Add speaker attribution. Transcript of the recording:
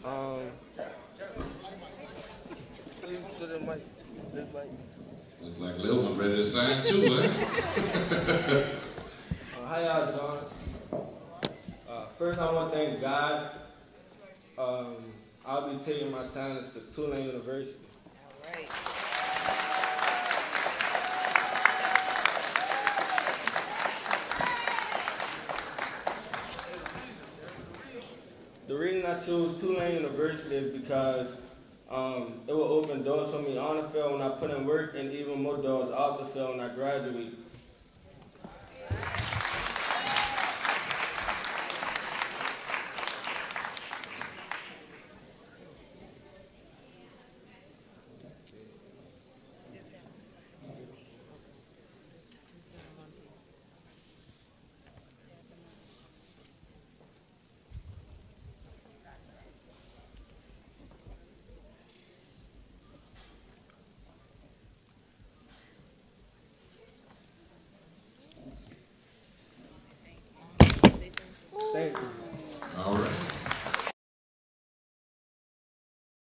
Speaker 1: Um, please to the mic. This mic.
Speaker 2: Look like Lil one ready to sign too, huh?
Speaker 1: How y'all doing? First, I want to thank God. Um, I'll be taking my talents to Tulane University.
Speaker 3: All right.
Speaker 1: The reason I chose Tulane University is because it will open doors for me on the field when I put in work, and even more doors off the field when I graduate. Thank you.